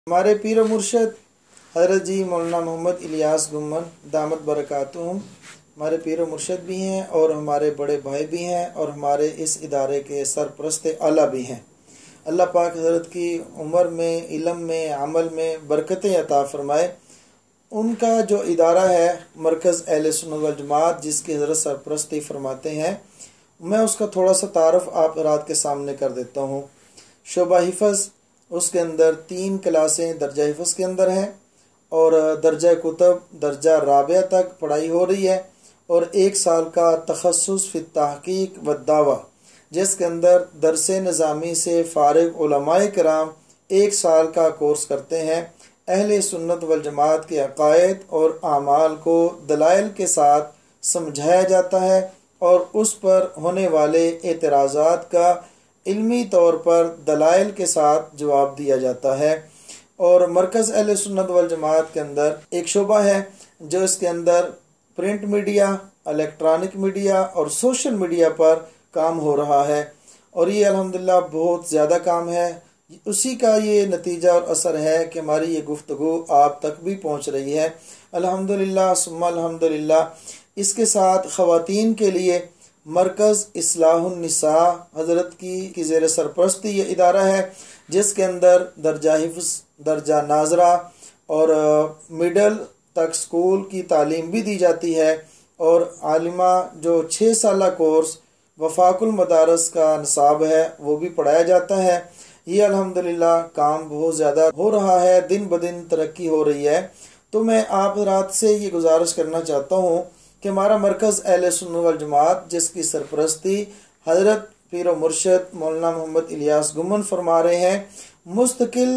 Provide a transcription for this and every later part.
ہمارے پیر و مرشد حضرت جی مولانا محمد الیاس گمن دامت برکاتہم ہمارے پیر و مرشد بھی ہیں اور ہمارے بڑے بھائی بھی ہیں اور ہمارے اس ادارے کے سرپرست اعلیٰ بھی ہیں۔ اللہ پاک حضرت کی عمر میں، علم میں، عمل میں برکتیں عطا فرمائے۔ ان کا جو ادارہ ہے مرکز اہل سنت والجماعت، جس کی حضرت سرپرستی فرماتے ہیں، میں اس کا تھوڑا سا تعارف آپ حضرات کے سامنے کر دیتا ہوں۔ شعبہ حفظ، اس کے اندر 3 کلاسیں درجہ حفظ کے اندر ہیں اور درجہ کتب درجہ رابعہ تک پڑھائی ہو رہی ہے، اور 1 سال کا تخصص فی التحقیق والدعوہ، جس کے اندر درس نظامی سے فارغ علماء کرام 1 سال کا کورس کرتے ہیں۔ اہل سنت والجماعت کے عقائد اور اعمال کو دلائل کے ساتھ سمجھایا جاتا ہے اور اس پر ہونے والے اعتراضات کا علمی طور پر دلائل کے ساتھ جواب دیا جاتا ہے۔ اور مرکز اہل سنت والجماعت کے اندر ایک شعبہ ہے جو اس کے اندر پرنٹ میڈیا، الیکٹرانک میڈیا اور سوشل میڈیا پر کام ہو رہا ہے، اور یہ الحمدللہ بہت زیادہ کام ہے۔ اسی کا یہ نتیجہ اور اثر ہے کہ ہماری یہ گفتگو آپ تک بھی پہنچ رہی ہے، الحمدللہ ثم الحمدللہ۔ اس کے ساتھ خواتین کے لیے مرکز اصلاح النساء حضرت کی زیر سرپرستی یہ ادارہ ہے، جس کے اندر درجہ حفظ، درجہ ناظرہ اور مڈل تک سکول کی تعلیم بھی دی جاتی ہے، اور عالمہ جو 6 سالہ کورس وفاق المدارس کا نصاب ہے وہ بھی پڑھایا جاتا ہے۔ یہ الحمدللہ کام بہت زیادہ ہو رہا ہے، دن بدن ترقی ہو رہی ہے۔ تو میں آپ حضرات سے یہ گزارش کرنا چاہتا ہوں کہ ہمارا مرکز اہل سنت والجماعت، جس کی سرپرستی حضرت پیر و مرشد مولانا محمد الیاس گمن فرما رہے ہیں، مستقل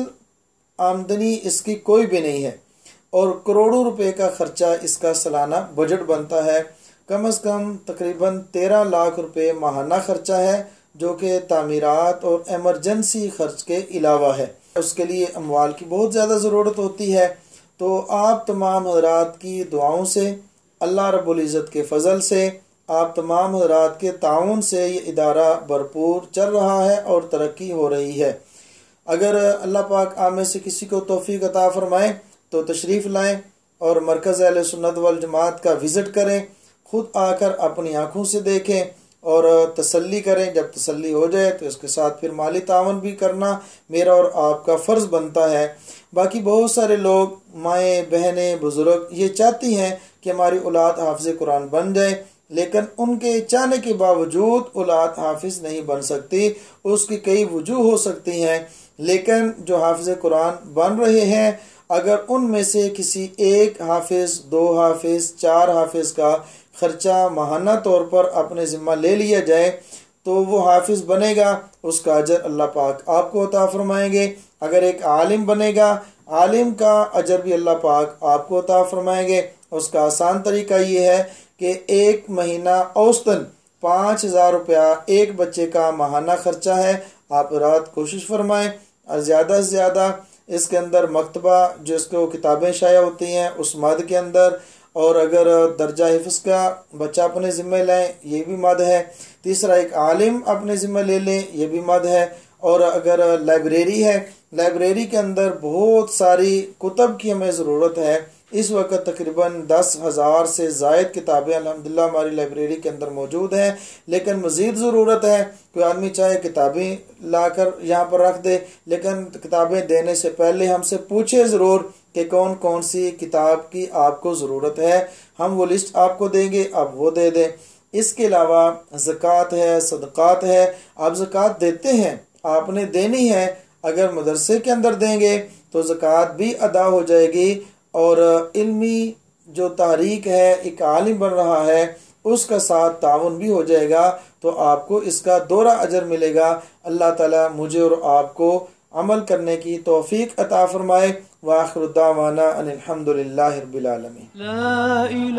آمدنی اس کی کوئی بھی نہیں ہے، اور کروڑوں روپے کا خرچہ اس کا سالانہ بجٹ بنتا ہے۔ کم از کم تقریباً 13 لاکھ روپے ماہانہ خرچہ ہے، جو کہ تعمیرات اور ایمرجنسی خرچ کے علاوہ ہے۔ اس کے لیے اموال کی بہت زیادہ ضرورت ہوتی ہے۔ تو آپ تمام حضرات کی دعاؤں سے، اللہ رب العزت کے فضل سے، آپ تمام حضرات کے تعاون سے یہ ادارہ بھرپور چل رہا ہے اور ترقی ہو رہی ہے۔ اگر اللہ پاک آپ میں سے کسی کو توفیق عطا فرمائے تو تشریف لائیں اور مرکز اہل سنت والجماعت کا وزٹ کریں، خود آ کر اپنی آنکھوں سے دیکھیں اور تسلی کریں۔ جب تسلی ہو جائے تو اس کے ساتھ پھر مالی تعاون بھی کرنا میرا اور آپ کا فرض بنتا ہے۔ باقی بہت سارے لوگ، مائیں بہنیں بزرگ، یہ چاہتی ہیں کہ ہماری اولاد حافظ قرآن بن جائے، لیکن ان کے چاہنے کے باوجود اولاد حافظ نہیں بن سکتی۔ اس کی کئی وجوہ ہو سکتی ہیں، لیکن جو حافظ قرآن بن رہے ہیں، اگر ان میں سے کسی 1 حافظ، 2 حافظ، 4 حافظ کا خرچہ ماہانہ طور پر اپنے ذمہ لے لیا جائے تو وہ حافظ بنے گا، اس کا اجر اللہ پاک آپ کو عطا فرمائیں گے۔ اگر ایک عالم بنے گا، عالم کا اجر بھی اللہ پاک آپ کو عطا فرمائیں گے۔ اس کا آسان طریقہ یہ ہے کہ 1 مہینہ اوسطاً 5000 روپیہ ایک بچے کا ماہانہ خرچہ ہے۔ آپ رات کوشش فرمائیں اور زیادہ سے زیادہ اس کے اندر مکتبہ جس کو کتابیں شائع ہوتی ہیں اس مد کے اندر، اور اگر درجہ حفظ کا بچہ اپنے ذمہ لیں یہ بھی مد ہے۔ تیسرا، ایک عالم اپنے ذمہ لے لیں یہ بھی مد ہے۔ اور اگر لائبریری ہے، لائبریری کے اندر بہت ساری کتب کی ہمیں ضرورت ہے۔ اس وقت تقریباً 10,000 سے زائد کتابیں الحمدللہ ہماری لائبریری کے اندر موجود ہیں، لیکن مزید ضرورت ہے۔ کوئی آدمی چاہے کتابیں لا کر یہاں پر رکھ دے، لیکن کتابیں دینے سے پہلے ہم سے پوچھے ضرور کہ کون کون سی کتاب کی آپ کو ضرورت ہے۔ ہم وہ لسٹ آپ کو دیں گے، آپ وہ دے دیں۔ اس کے علاوہ زکوٰۃ ہے، صدقات ہے۔ آپ زکوٰۃ دیتے ہیں، آپ نے دینی ہے۔ اگر مدرسے کے اندر دیں گے تو زکوٰۃ بھی ادا ہو جائے گی، اور علمی جو تحریک ہے، ایک عالم بن رہا ہے، اس کا ساتھ تعاون بھی ہو جائے گا، تو آپ کو اس کا دوہرا اجر ملے گا۔ اللہ تعالیٰ مجھے اور آپ کو عمل کرنے کی توفیق عطا فرمائے۔ وآخر دعوانا ان الحمدللہ رب العالمین۔ لا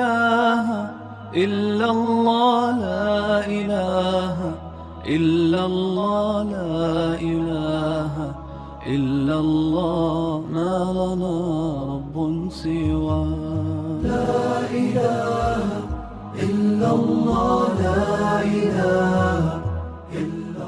الہ الا اللہ، لا الہ الا اللہ، لا الہ الا اللہ، ما لنا رب سواه۔